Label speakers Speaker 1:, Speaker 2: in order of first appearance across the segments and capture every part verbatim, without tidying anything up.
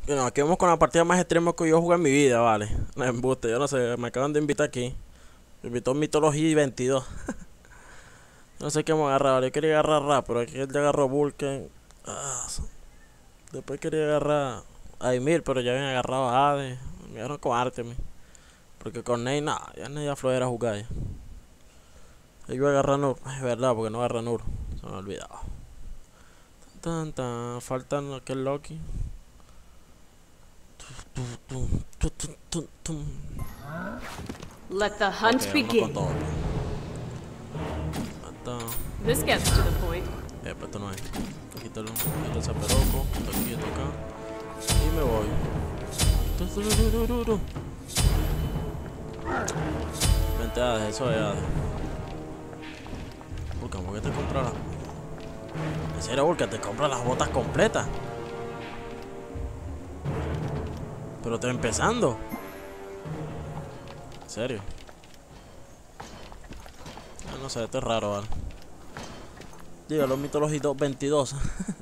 Speaker 1: Bueno, aquí vamos con la partida más extrema que yo jugué en mi vida, vale. No embuste, yo no sé, me acaban de invitar aquí. Me invitó Mythology veintidós. No sé qué me agarrar, vale. Yo quería agarrar rap, pero aquí él ya agarró Vulcan. Ah, después quería agarrar a Ymir, pero ya habían agarrado a Hades. Me agarró con Artemis. Porque con Ney, nada, ya Ney ya flojera jugar ya. Yo iba a agarrar Nur, es verdad, porque no agarra Nur. Se me ha olvidado. Tan, tan, faltan aquel Loki.
Speaker 2: Let the hunt
Speaker 1: Ok,
Speaker 2: begin.
Speaker 1: con todo. Hasta...
Speaker 2: This gets to the point.
Speaker 1: Eh, pero esto no es. Aquí está el, el zaperoco, esto aquí, esto acá. Y me voy. Vente a eso es Hades. Vulcan, ¿por qué te compras las... En serio, Vulcan, te compras las botas completas? Pero estoy empezando. En serio. Ah, no sé, esto es raro, ¿vale? Dígalo, Mythology veintidós.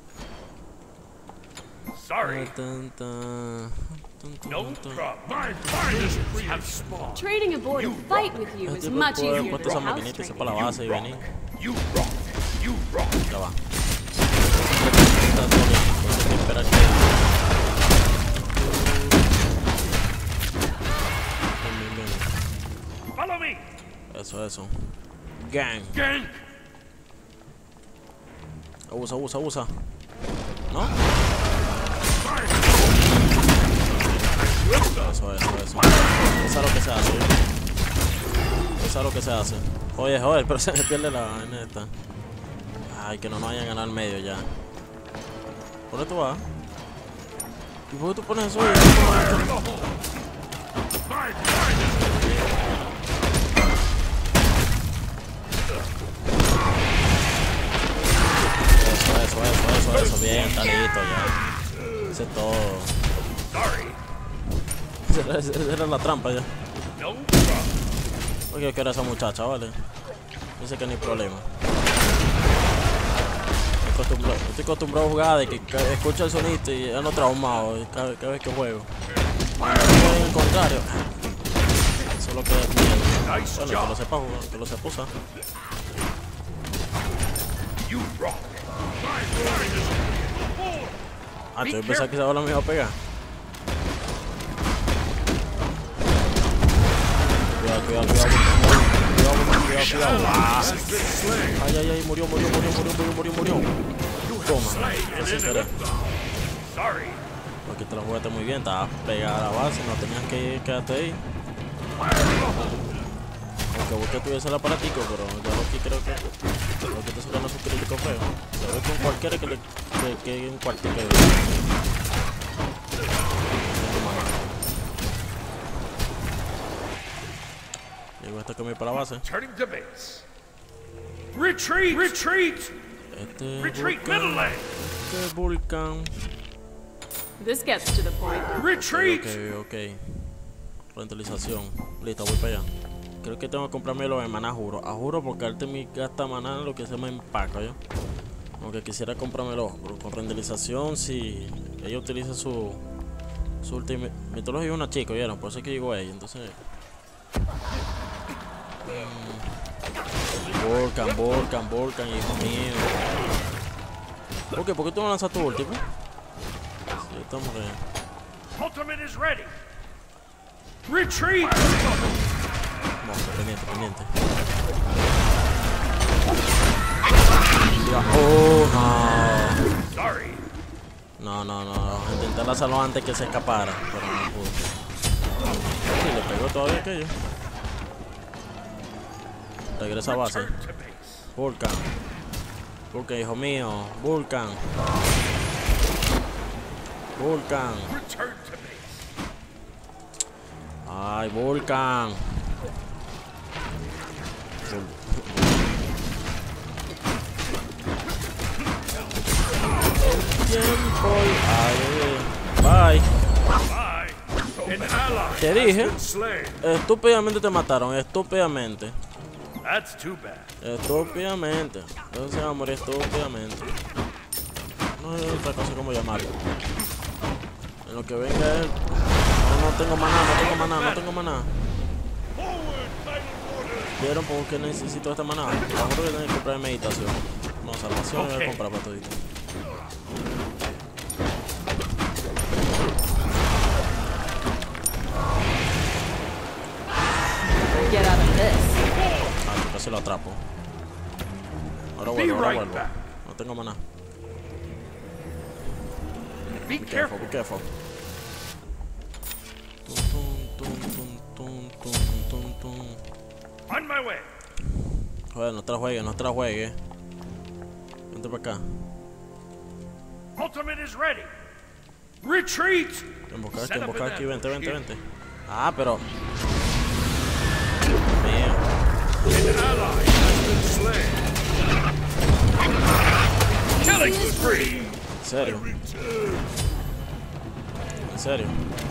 Speaker 3: Sorry.
Speaker 1: Tan, tan, tan, tan,
Speaker 3: No
Speaker 1: tan.
Speaker 3: problem. My finest have spawned.
Speaker 2: Trading aboard a fight with you is much easier
Speaker 1: Puesto
Speaker 2: than
Speaker 1: esa
Speaker 2: house
Speaker 1: maquinita y se
Speaker 2: trading.
Speaker 1: para la base y venir.
Speaker 3: You rock. You rock.
Speaker 1: Ya va. Está todo bien, entonces hay que esperar que... Ven, ven, ven.
Speaker 3: Follow me.
Speaker 1: Eso, eso. Gang.
Speaker 3: Gang.
Speaker 1: Abusa, abusa, abusa. ¿No? Eso, eso, eso. Eso es lo que se hace. Eso es lo que se hace. Oye, joder, pero se me pierde la vaina esta. Ay, que no nos vayan a ganar al medio ya. ¿Por dónde tú vas? ¿Y por qué tú pones eso ahí? Eso, eso, eso, eso, eso. Bien, está listo ya. Ese es todo.
Speaker 3: Sorry.
Speaker 1: Esa era, esa era la trampa ya.
Speaker 3: No problem.
Speaker 1: Oye, que era esa muchacha, ¿vale? Dice que no hay problema. Estoy acostumbrado, estoy acostumbrado a jugar de que, que escucha el sonido y ando traumado cada, cada vez que juego. En el contrario. Eso es lo que es miedo.
Speaker 3: Nice
Speaker 1: Bueno, que
Speaker 3: job.
Speaker 1: lo sepa jugar, que lo sepa usar.
Speaker 3: You rock. My finest.
Speaker 1: Ah, yo pensaba que esa bola me iba a pegar. Cuidado, cuidado, cuidado. Cuidado, cuidado, cuidado. Ah.
Speaker 3: Has been slain.
Speaker 1: Ay, ay, ay, murió, murió, murió, murió, murió, murió, murió. Toma,
Speaker 3: Slain
Speaker 1: eso
Speaker 3: an
Speaker 1: será.
Speaker 3: enemy. Sorry.
Speaker 1: Porque te lo jugaste muy bien, estabas pegada a la base, no tenías que quedarte ahí. Aunque vos que tuviese el aparatico, pero yo lo que creo que lo que te suena es un crítico feo. Se ve con cualquiera que le que, que en cualquier que llegó hasta que me para la base.
Speaker 3: Turning to base. Retreat. Retreat.
Speaker 1: Este
Speaker 3: Retreat.
Speaker 1: Vulcan,
Speaker 3: Middle lane.
Speaker 1: este Vulcan.
Speaker 2: This gets to the point.
Speaker 3: Retreat.
Speaker 1: Ok, ok. Rentalización. Listo, voy para allá. Creo que tengo que comprarme los de maná, juro. A juro porque Artemis gasta maná en lo que se me empaca, ¿yo? Aunque quisiera comprármelo, pero con renderización, si ella utiliza su su última mitología es una chica, ¿vieron? Por eso es que digo ella, entonces. Mm, Vulcan, Vulcan, Vulcan, hijo mío. ¿Por qué? ¿Por qué tú no lanzas tu último? Sí, estamos bien.
Speaker 3: Ultimate is ready. Retreat.
Speaker 1: Vamos, pendiente, pendiente. Ya. Oh, no.
Speaker 3: Sorry.
Speaker 1: No, no, no. Intenté lanzarlo antes que se escapara, pero no pudo. Sí, le pegó todavía aquello. Regresa a base.
Speaker 3: Turn to base.
Speaker 1: Vulcan. Vulcan, hijo mío. Vulcan. Vulcan.
Speaker 3: Return to base.
Speaker 1: Ay, Vulcan. Tiempo. Ay, bye.
Speaker 3: Bye. An ally
Speaker 1: Te
Speaker 3: has
Speaker 1: dije.
Speaker 3: been slain.
Speaker 1: Estúpidamente te mataron, estúpidamente.
Speaker 3: That's too bad.
Speaker 1: Estúpidamente. Entonces se va a morir estúpidamente. No hay otra cosa como llamarlo. En lo que venga él. No, no tengo maná, no tengo maná, no tengo maná. ¿Vieron por qué necesito esta maná? Yo creo que tengo que comprar meditación. No, salvación voy a comprar para todito.
Speaker 2: Get out of this.
Speaker 1: Ah, casi lo atrapo. Ahora vuelvo, ahora vuelvo. No tengo maná.
Speaker 3: Be
Speaker 1: Be careful,
Speaker 3: careful.
Speaker 1: be careful. Tum, tum, tum, tum, tum, tum, tum.
Speaker 3: On my way.
Speaker 1: Joder, no te la juegues, no te la juegues. Vente para acá.
Speaker 3: Ultimate is ready. Retreat.
Speaker 1: Embocar aquí,
Speaker 3: Set up
Speaker 1: embocar
Speaker 3: an
Speaker 1: aquí, vente, vente,
Speaker 3: ambush
Speaker 1: vente. Ah, pero. Mío.
Speaker 3: An ally has been slain. Killing spree.
Speaker 1: En serio. En serio.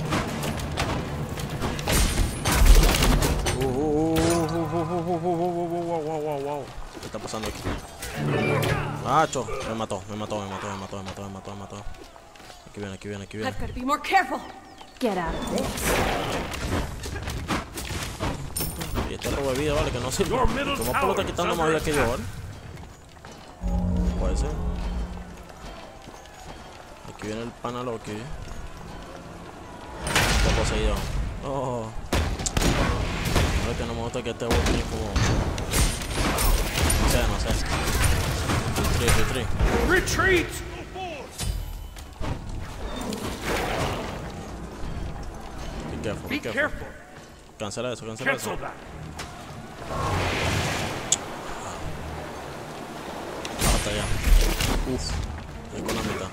Speaker 1: Uh, uh, uh, uh, uh, uh, uh, uh, uh, wow, wow, wow. ¿Qué está pasando aquí? Macho, me mató, me mató, me mató, me mató, me mató, me mató, me mató. Aquí viene, aquí viene, aquí viene.
Speaker 2: I've got to be more careful. Get out of this.
Speaker 1: Y este robo de vida, vale, que no sirve.
Speaker 3: Your middle
Speaker 1: ¿Cómo
Speaker 3: tower
Speaker 1: puedo estar
Speaker 3: is
Speaker 1: quitando más
Speaker 3: under
Speaker 1: vida que yo, vale? Puede ser. Aquí viene el pana Loki. Está poseído. Oh. No es que no me gusta que este Loki como. No sé, no sé. Retreat, retreat.
Speaker 3: Retreat.
Speaker 1: Be careful,
Speaker 3: Be
Speaker 1: be careful.
Speaker 3: careful.
Speaker 1: Cancela eso, cancela eso.
Speaker 3: Cancel that.
Speaker 1: Hasta allá. Uf. Estoy con la mitad.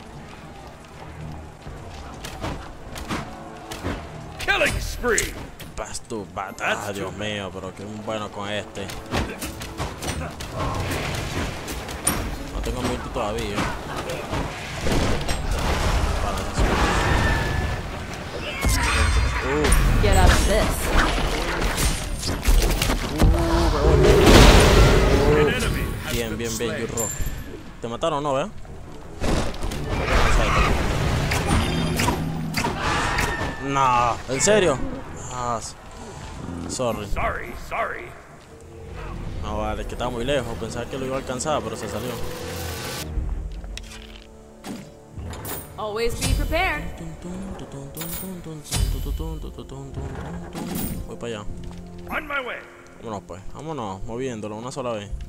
Speaker 3: Killing spree.
Speaker 1: Bast to bat. Ah, Dios mío, pero qué bueno con este. No tengo multi todavía. Uh,
Speaker 2: Get out of this.
Speaker 3: An enemy has
Speaker 1: bien,
Speaker 3: been
Speaker 1: bien, bien,
Speaker 3: slain.
Speaker 1: you rock. ¿Te mataron o no, vea? No, ¿en serio? Ah, sorry.
Speaker 3: Sorry, sorry.
Speaker 1: No, vale, es que estaba muy lejos. Pensaba que lo iba a alcanzar, pero se salió.
Speaker 2: Always be prepared.
Speaker 1: Voy para allá.
Speaker 3: On my way.
Speaker 1: Vámonos pues, vámonos, moviéndolo una sola vez.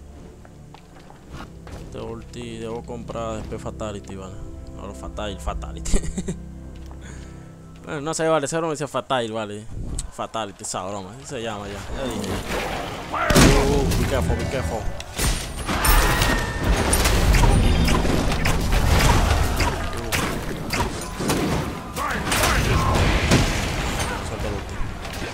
Speaker 1: Este ulti debo comprar después Fatality, vale. No, lo Fatal, Fatality. Bueno, no sé, vale, ese broma dice Fatal, vale. Fatality, esa broma, así se llama ya. Ya dije. Uh, be careful, be careful. Suelta el ulti.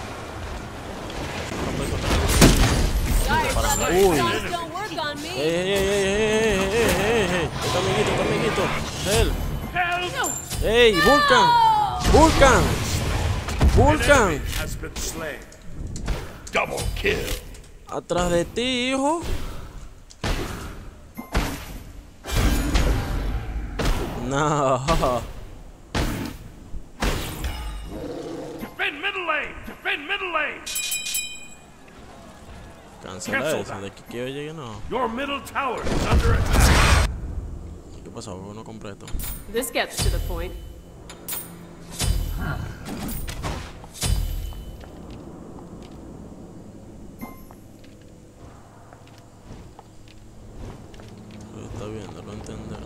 Speaker 2: Sorry, brother.
Speaker 1: Uy.
Speaker 2: Those don't work on me.
Speaker 1: Ey, ey, ey, ey, ey, ey, ey, ey. Este amiguito, este amiguito. Él.
Speaker 3: Help.
Speaker 1: Ey, Vulcan. Vulcan.
Speaker 3: An
Speaker 1: Vulcan.
Speaker 3: enemy has been slain. Double kill.
Speaker 1: Atrás de ti, hijo. No.
Speaker 3: Defend middle lane. Defend middle lane.
Speaker 1: Cancela eso. De aquí que yo llegue, no.
Speaker 3: Your middle tower is under attack.
Speaker 1: ¿Qué pasó? ¿Por qué no compré esto?
Speaker 2: This gets to the point.
Speaker 1: Está bien, lo entender.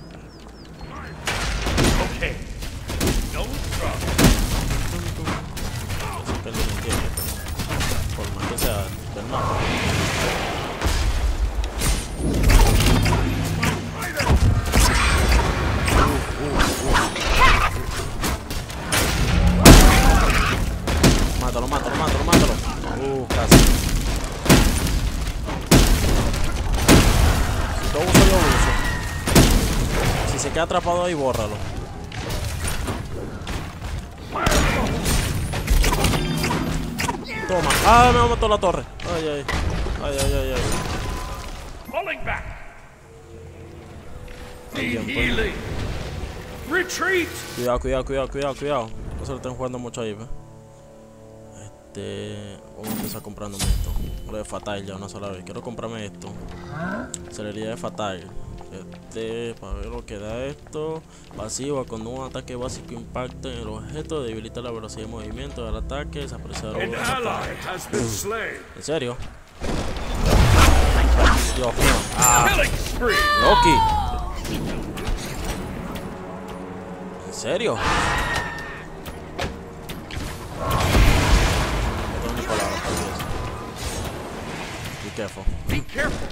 Speaker 3: Okay. No trouble.
Speaker 1: Eso que él no entiende, pero por más que sea del mapa. Mátalo, mátalo, mátalo, mátalo. Uh, casi. Si todo uso, yo uso. Si se queda atrapado ahí, bórralo. Toma. Ah, me mató la torre. Ay, ay. Ay, ay, ay, ay.
Speaker 3: Falling back.
Speaker 1: Bien, pues.
Speaker 3: Healing. Retreat!
Speaker 1: Cuidado, cuidado, cuidado, cuidado, cuidado. No se lo estén jugando mucho ahí, ¿ves? Este. Vamos a empezar comprándome esto. Lo de Fatal ya una sola vez. Quiero comprarme esto. Celería de Fatal. Este, para ver lo que da esto. Pasiva, cuando un ataque básico impacta en el objeto, debilita la velocidad de movimiento del ataque, desaparecerá
Speaker 3: An
Speaker 1: el
Speaker 3: ally has been slain.
Speaker 1: ¿En serio? Dios mío. Ah,
Speaker 3: Killing spree.
Speaker 1: Loki. ¿En serio? No tengo ni palabras para eso. Be careful.
Speaker 3: Be careful.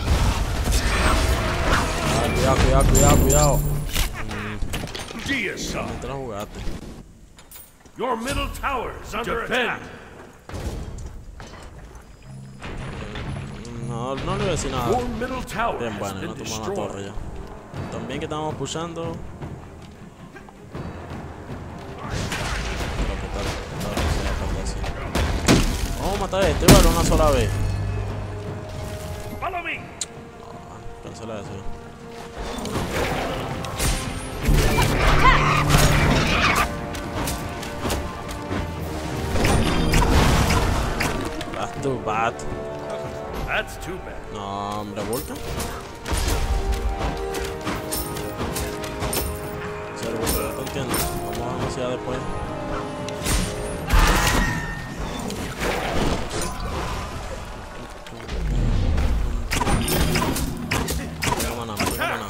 Speaker 1: Ah, cuidado, cuidado, cuidado, cuidado.
Speaker 3: Deicide.
Speaker 1: No te la jugaste.
Speaker 3: Your middle tower is under attack.
Speaker 1: No, no le voy a decir nada.
Speaker 3: Your middle tower
Speaker 1: Bien,
Speaker 3: has
Speaker 1: bueno,
Speaker 3: been
Speaker 1: no tomamos la torre
Speaker 3: destroyed.
Speaker 1: ya. También que estamos pushando. Pero que tal, tal, no se va a pasar así. Vamos a matar a este, vale, una sola vez.
Speaker 3: Follow me.
Speaker 1: Ah, cancela eso. That's too bad.
Speaker 3: That's too bad.
Speaker 1: No, hombre, Volcan. Cero, no te entiendo. Vamos a anunciar después. No maná, no maná.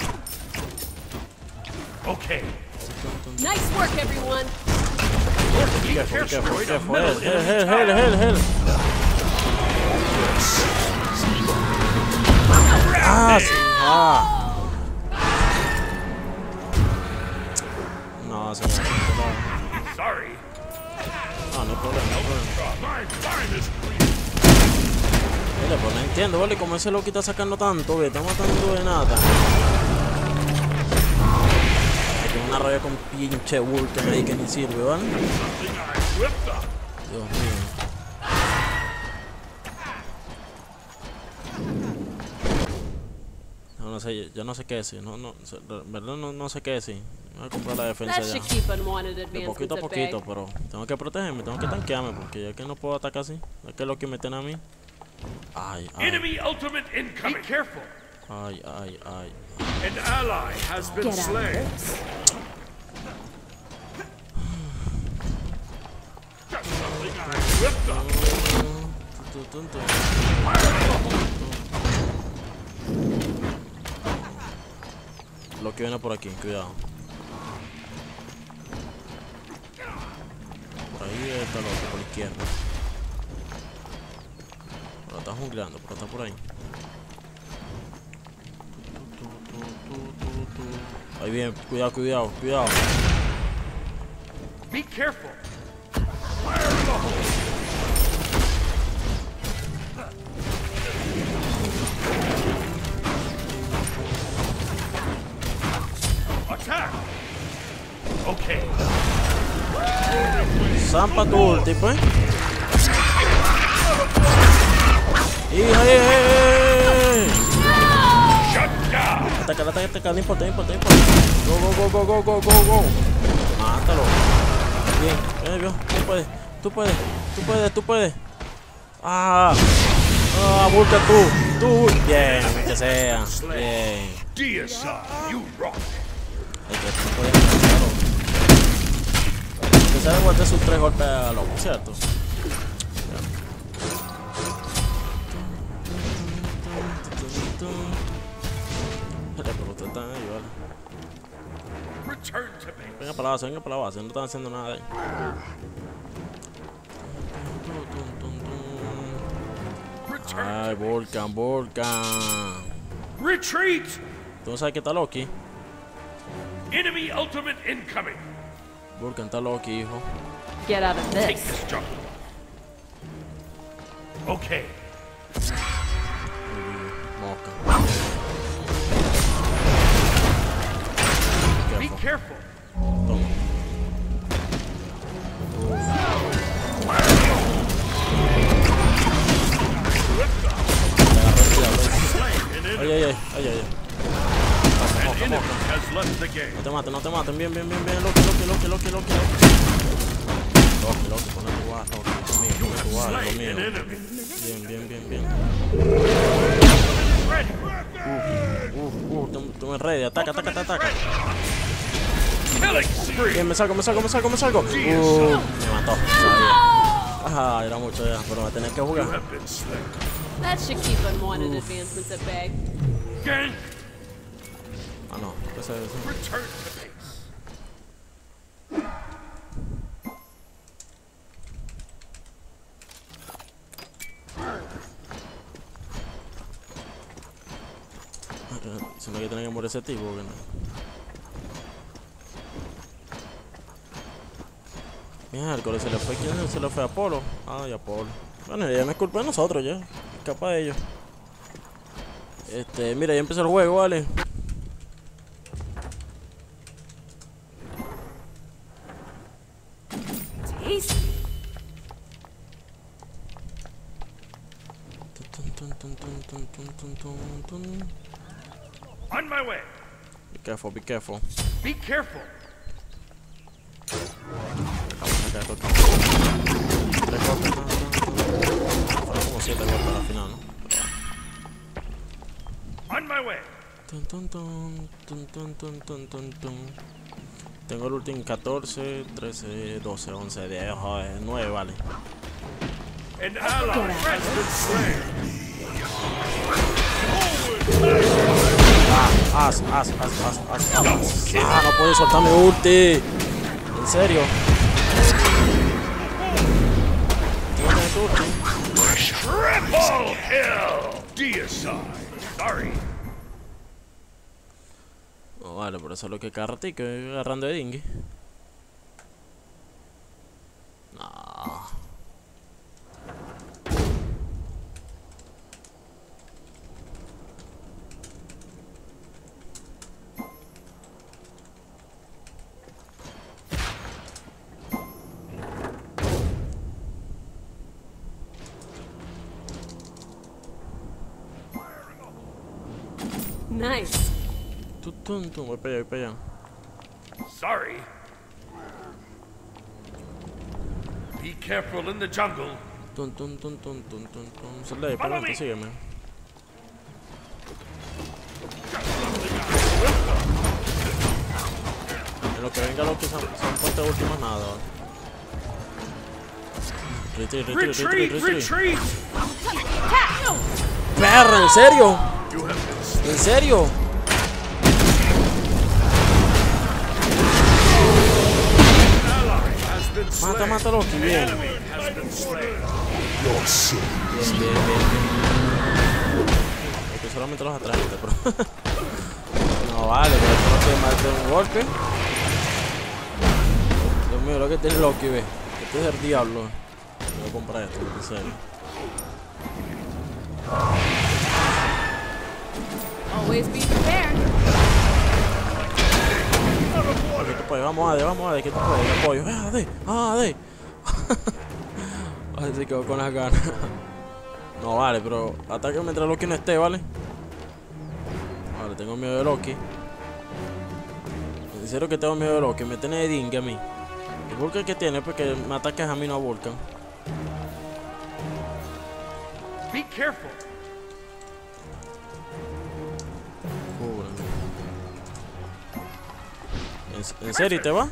Speaker 3: Okay.
Speaker 2: Nice work, everyone.
Speaker 3: Be
Speaker 1: Careful,
Speaker 3: careful.
Speaker 1: careful,
Speaker 3: Destroyed a
Speaker 1: careful.
Speaker 3: middle
Speaker 1: Hell, hell,
Speaker 3: enemy
Speaker 1: hell,
Speaker 3: tower.
Speaker 1: hell, hell. Ah, sí. Ah. No, señor. No,
Speaker 3: Sorry.
Speaker 1: no hay problema, no hay problema.
Speaker 3: My finest.
Speaker 1: Mira, pues no entiendo, ¿vale? Como ese loco está sacando tanto, ¿ve? Está matando de nada. Hay que una rabia con pinche Vulcan ahí que ni sirve, ¿vale?
Speaker 3: Something I whipped up.
Speaker 1: Dios mío. No, no sé, yo no sé qué decir, no, no, verdad no, no sé qué decir. Voy a comprar la defensa
Speaker 2: That
Speaker 1: ya.
Speaker 2: should keep unwanted
Speaker 1: De
Speaker 2: advancements
Speaker 1: poquito a
Speaker 2: at
Speaker 1: poquito,
Speaker 2: bay.
Speaker 1: pero tengo que protegerme, tengo que tanquearme, porque ya que no puedo atacar así. Es que lo que meten a mí. Ay, ay,
Speaker 3: Enemy ultimate incoming. Be careful.
Speaker 1: ay, ay, ay.
Speaker 3: An ally has been
Speaker 2: Get out of
Speaker 3: slain.
Speaker 2: this.
Speaker 3: Just something I whipped up.
Speaker 1: Tu, tu, tu, tu. Lo que viene por aquí, cuidado. Por ahí está lo otro, por la izquierda. Pero está jungleando, pero está por ahí. Ahí bien, cuidado, cuidado, cuidado.
Speaker 3: Be careful. Fire in the hole. Attack. Okay.
Speaker 1: Zampa tu ulti, pues. ¡Hija, eh!
Speaker 3: Shut down.
Speaker 1: Ataca, ataca, ataca, no importa, no importa, no importa. Go, go, go, go, go, go, go, go. Mátalo. Bien, bien, bien. Tú puedes, tú puedes, tú puedes, tú puedes. Ah, ah, busca tú, tú. Bien, que sea. Bien.
Speaker 3: Deicide, you rock.
Speaker 1: Es que no podía matarlo. Que se aguante sus tres golpes a loco, ¿cierto? Pero ustedes están ahí, vale.
Speaker 3: Return to me.
Speaker 1: Venga para la base, venga para la base, no están haciendo nada ahí.
Speaker 3: Return.
Speaker 1: Ay, Volcan, Volcan.
Speaker 3: Retreat.
Speaker 1: ¿Tú no sabes que está Loki?
Speaker 3: Enemy ultimate incoming.
Speaker 1: Volcan está Loki, hijo.
Speaker 2: Get out of
Speaker 3: Take
Speaker 2: this.
Speaker 3: this jungle. Okay.
Speaker 1: Moca.
Speaker 3: Be
Speaker 1: Careful.
Speaker 3: careful.
Speaker 1: Toma.
Speaker 3: Whipped up.
Speaker 1: Le agarré el diablo.
Speaker 3: Slain an
Speaker 1: Ay,
Speaker 3: enemy.
Speaker 1: ay, ay, ay, ay.
Speaker 3: An
Speaker 1: moca,
Speaker 3: enemy
Speaker 1: moca.
Speaker 3: has left the game.
Speaker 1: No te maten, no te maten. Bien, bien, bien, bien. Loki, Loki, Loki, Loki, Loki, Loki. Loki, Loki, ponle tu guard, Loki. Lo mío, ponle tu guard, lo
Speaker 3: Slain an
Speaker 1: mío.
Speaker 3: enemy.
Speaker 1: Bien, bien, bien, bien.
Speaker 3: Ready.
Speaker 1: Uf, uf, tú, tú me ready. Ataca, ataca, ataca, ataca.
Speaker 3: Killing spree.
Speaker 1: Bien, me salgo, me salgo, me salgo, me salgo. Uh, me mató. Sabía. Ajá, era mucho ya, pero va a tener que
Speaker 3: You
Speaker 1: jugar.
Speaker 3: have been slain.
Speaker 2: That should keep unwanted advancements at bay.
Speaker 3: Gank.
Speaker 1: Ah, no. Ese, ese.
Speaker 3: Return to base.
Speaker 1: Se me que tener que morir ese tipo, que no. Miércoles, se le fue, ¿quién se le fue a Apolo? Ah, y Apolo. Bueno, ya no es culpa de nosotros, ya. Es capaz de ellos. Este, mira, ya empezó el juego, ¿vale?
Speaker 2: Tasty.
Speaker 1: Tun, tun, tun, tun, tun, tun, tun, tun, tun.
Speaker 3: On my way.
Speaker 1: Be careful, be careful.
Speaker 3: Be careful.
Speaker 1: Vamos a caer todo. Tres golpes, no, no, no. Fueron como siete golpes al final, ¿no? Pero bueno.
Speaker 3: On my way.
Speaker 1: Tun, tun, tun, tun, tun, tun, tun, tun, tun. Tengo el último catorce, trece, doce, once, diez, joder, nueve, vale.
Speaker 3: An ally has been slain.
Speaker 1: Ah, as, as, as, as, as, as. Ah, no puedo soltar mi ulti. ¿En serio? ¿Tienes tu ulti?
Speaker 3: Triple kill. Deicide. Sorry.
Speaker 1: No, vale, por eso es lo que cada ratico estoy agarrando de dingue. No.
Speaker 2: Nice.
Speaker 1: Tum, tum, tum, voy para allá, voy para allá.
Speaker 3: Sorry. Be careful in the jungle.
Speaker 1: Tum, tum, tum, tum, tum, tum, tum. Sal de ahí, para adelante, sígueme. En lo que venga lo que son, son puentes últimas nada. Retreat, retreat, retreat,
Speaker 3: Retreat,
Speaker 1: retreat.
Speaker 3: retreat.
Speaker 1: Perra, ¿en serio?
Speaker 3: You have been slain.
Speaker 1: ¿En serio?
Speaker 3: An ally has been slain.
Speaker 1: Mata, mata Loki,
Speaker 3: An
Speaker 1: bien.
Speaker 3: enemy has been slain.
Speaker 1: Bien, bien, bien, bien. Es que solamente los atrajiste, pero... No vale, pero esto no tiene más de un golpe. Dios mío, lo que tiene Loki, ve. Este es el diablo. Voy a comprar esto, en serio.
Speaker 2: Always be prepared.
Speaker 1: ¿Qué tú puedes? Vamos, Ade, vamos, Ade, que tú puedes, yo apoyo. ¡Eh, Ade! ¡Ah, Ade! Ay, se quedó con las ganas. No, vale, pero ataque mientras Loki no esté, ¿vale? Vale, tengo miedo de Loki. En serio que tengo miedo de Loki, me tiene de dingue a mí. ¿El Vulcan que tiene? Porque me ataques a mí, no a Vulcan.
Speaker 3: Be careful.
Speaker 1: Cúbreme. ¿En, ¿En serio te va?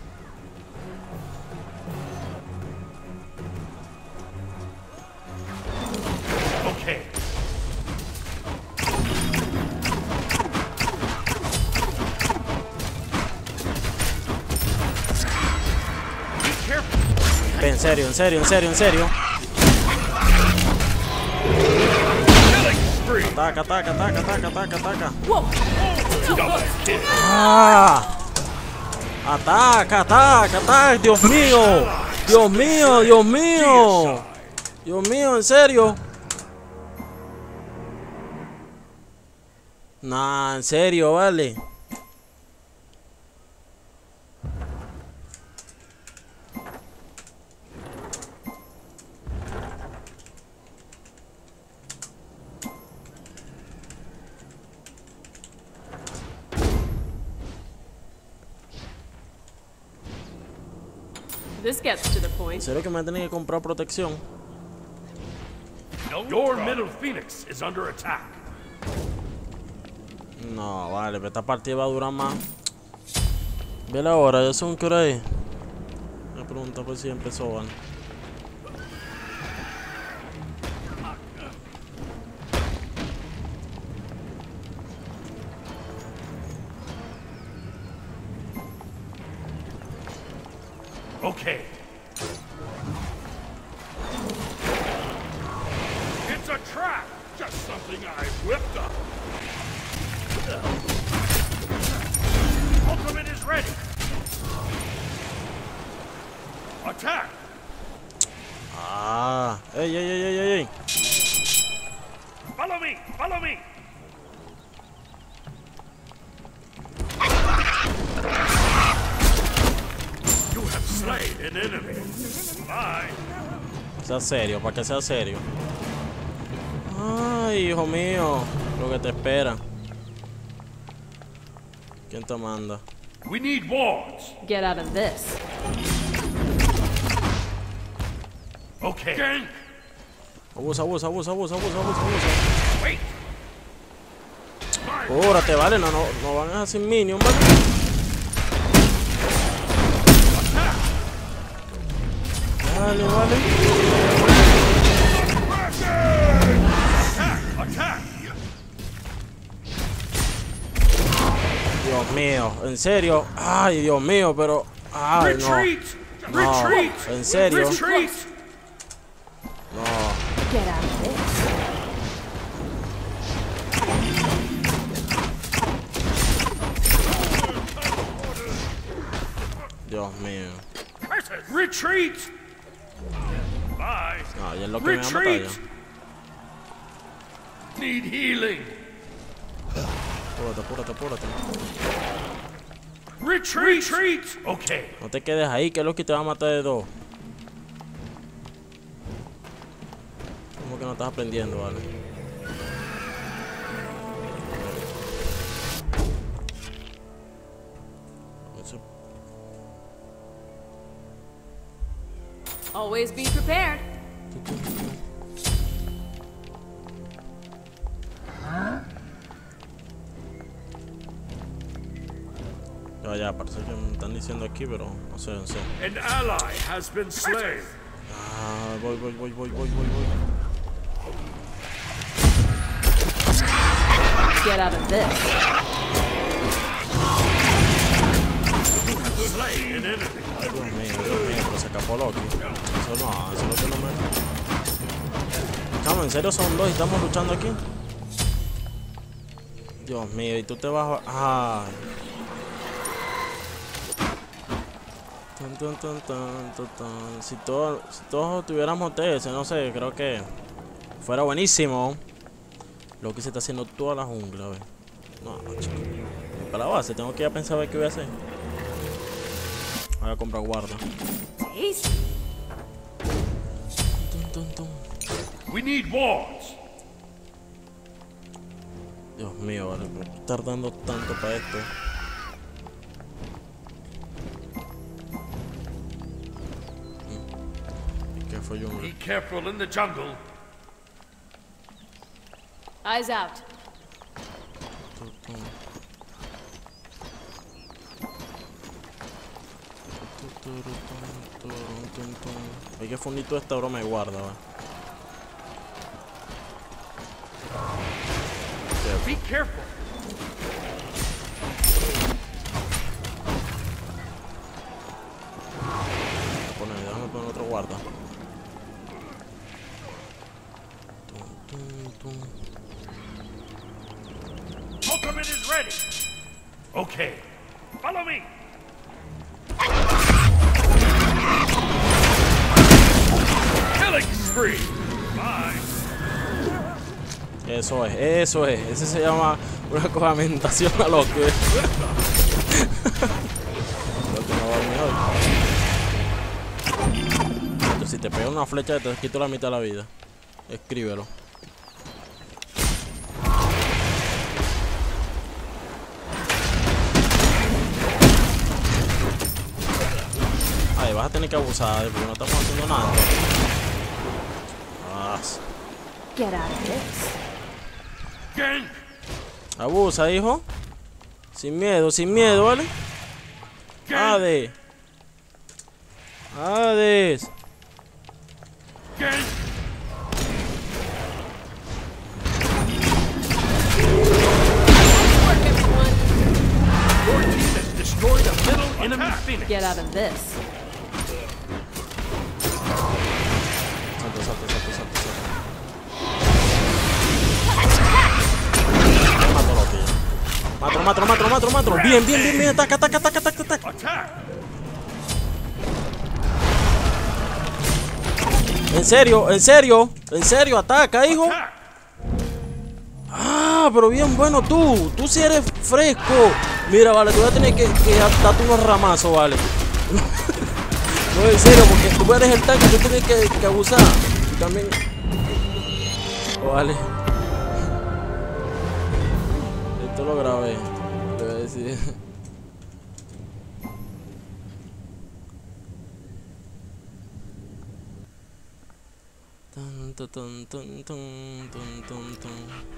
Speaker 3: Okay. Be careful.
Speaker 1: Ve, en serio, en serio, en serio, en serio.
Speaker 3: Killing spree.
Speaker 1: Ataca, ataca, ataca, ataca, ataca, ataca.
Speaker 2: Whoa.
Speaker 3: Double kill.
Speaker 1: ¡Ah! Ataca, ataca, ataca. Dios mío. Dios mío, Dios mío. Dios mío, en serio. Nah, en serio, vale.
Speaker 2: This gets to the
Speaker 1: ¿En
Speaker 2: point.
Speaker 1: serio que me tienen que comprar protección?
Speaker 3: Your middle phoenix is under attack.
Speaker 1: No, vale, pero esta partida va a durar más. Ve la hora, ya son qué hora es. Me pregunta por si empezó, vale.
Speaker 3: Okay. It's a trap! Just something I whipped up. Ultimate is ready. Attack!
Speaker 1: Ah, ey, ey, ey, ey, ey, ey.
Speaker 3: Follow me! Follow me! You have slain an enemy. Bye.
Speaker 1: Sea serio, para que sea serio. Ay, hijo mío, lo que te espera. ¿Quién te manda?
Speaker 3: We need wards.
Speaker 2: Get out of this.
Speaker 3: Okay. Gank.
Speaker 1: Abusa, abusa, abusa, abusa, abusa, abusa, abusa.
Speaker 3: Wait.
Speaker 1: Cúrate, vale, no, no, no van a dejar sin minion, vale. Dale, vale.
Speaker 3: Attack! Attack!
Speaker 1: Dios mío, en serio. Ay, Dios mío, pero. Ay, no.
Speaker 3: Retreat!
Speaker 1: No,
Speaker 3: Retreat!
Speaker 1: en serio.
Speaker 3: Retreat!
Speaker 1: No.
Speaker 2: Get out of this.
Speaker 1: Dios mío.
Speaker 3: Retreat! Bye.
Speaker 1: No, ya es lo que me va a matar
Speaker 3: Retreat!
Speaker 1: ya.
Speaker 3: Need healing.
Speaker 1: Apúrate, apúrate, apúrate.
Speaker 3: Retreat! Retreat! Okay.
Speaker 1: No te quedes ahí, que es lo que te va a matar de dos. Como que no estás aprendiendo, vale. Eso-
Speaker 2: Always be prepared.
Speaker 1: Ya, ya, parece que me están diciendo aquí, pero no sé, no sé.
Speaker 3: An ally has been slain.
Speaker 1: Ah, voy, voy, voy, voy, voy, voy, voy.
Speaker 2: Get out of this.
Speaker 3: Slain an enemy.
Speaker 1: Dios mío, Dios mío, pero se escapó Loki. Eso no, eso es lo que no me. Chamo, ¿en serio son dos y estamos luchando aquí? Dios mío, y tú te vas a. Ay. Tan, tan, tan, tan, tan, tan. Si, todo, si todos tuviéramos T S, no sé, creo que fuera buenísimo. Lo que se está haciendo toda la jungla, ¿ves? No, no, chico. Para la base, tengo que ir a pensar a ver qué voy a hacer. Voy a comprar guarda.
Speaker 2: Tasty.
Speaker 1: Tum, tum, tum.
Speaker 3: We need wards.
Speaker 1: Dios mío, vale, ¿por qué estar dando tanto para esto? Mm. ¿Y qué fue yo?
Speaker 3: Be careful in the jungle.
Speaker 2: Eyes out.
Speaker 1: Tum, tum. Tum, tum, tum, tum, tum. Hay que fundir toda esta broma de guarda, va.
Speaker 3: Be careful.
Speaker 1: Poner, déjame poner otro guarda. Tum, tum, tum.
Speaker 3: Ultimate is ready. Okay. Follow me. Killing spree. Bye.
Speaker 1: Eso es, eso es. Ese se llama una colamentación a lo que. Lo que no va mejor. Pero si te pega una flecha, te quito la mitad de la vida. Escríbelo. Ahí vale, vas a tener que abusar, porque no estamos haciendo nada. Ah,
Speaker 2: Get out of this.
Speaker 3: Gang!
Speaker 1: abusa, hijo. Sin miedo, sin miedo, ¿vale?
Speaker 3: Gang!
Speaker 1: Hades. Hades.
Speaker 3: Gang! Your team has destroyed a middle enemy phoenix.
Speaker 2: Get out of this.
Speaker 1: Salta, salta, salta, salta, salta. Mátalo, tío. Mátalo, mátalo, mátalo, mátalo, mátalo. Bien, bien, bien, bien. Ataca, ataca, ataca, ataca, ataca.
Speaker 3: Attack!
Speaker 1: En serio, en serio, en serio, ataca, hijo.
Speaker 3: Attack!
Speaker 1: Ah, pero bien bueno tú. Tú sí eres fresco. Mira, vale, tú vas a tener que, que darte unos ramazos, vale. No, en serio, porque tú eres el tanque, tú tienes que, que abusar. Y también. Oh, vale. Esto lo grabé. Te voy a decir. Tun, tun, tun, tun, tun, tun, tun.